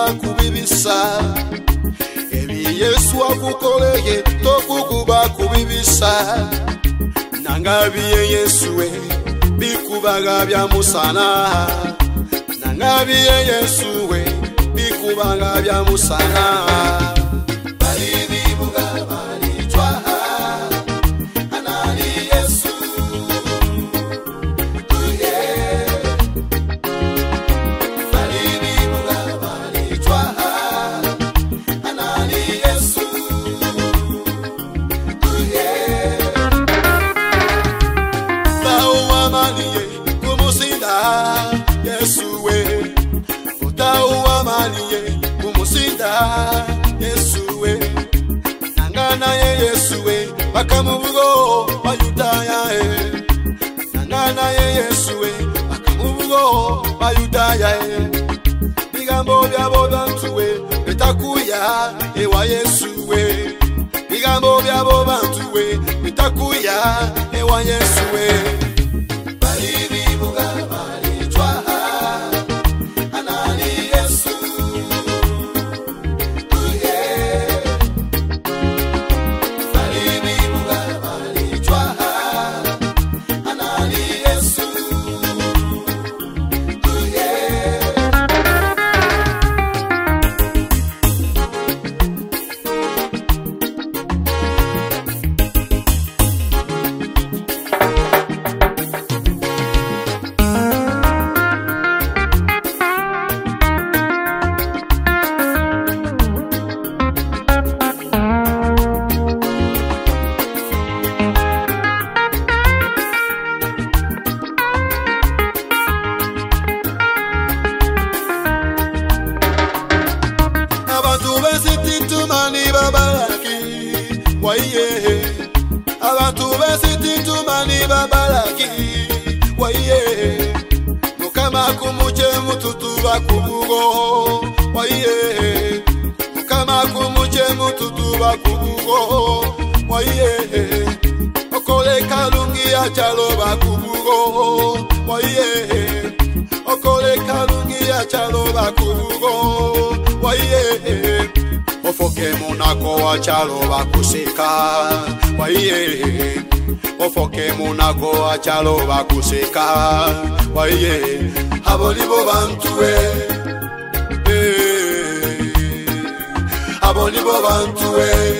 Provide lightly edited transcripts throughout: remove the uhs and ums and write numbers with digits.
kubibisa ebi Yesu akukoleye tokukuba kubibisa nangabiye Yesu we bikubaga bya musana nangabiye Yesu we bikubaga bya musana Yesu we utaua maliye kumusinda Yesu we nangana ye Yesu we bakamubugo bayudaya nangana ye Yesu we bakamubugo bayudaya bigambo byabo bantu we bitakuya ewa Yesu we bigambo byabo bantu we bitakuya ewa Yesu we abantu besititu mani babalaki waye mukama kumuje mututu bakubugo waye mukama kumuje mututu bakubugo waye okole kalungi achalo bakubugo waye okole kalungi achalo bakubugo waye ofoke munako achalo bakuseka waye ofoke munako achalo bakuseka waye abolibo bantu we abolibo bantu we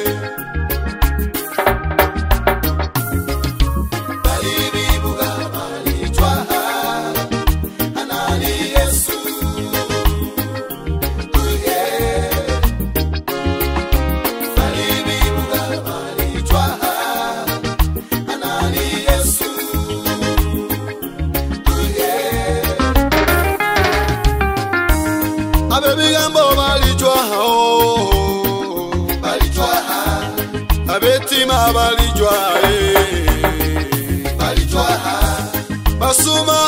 Abebigambo balijwa balijwa abetima balijwa balijwa basuma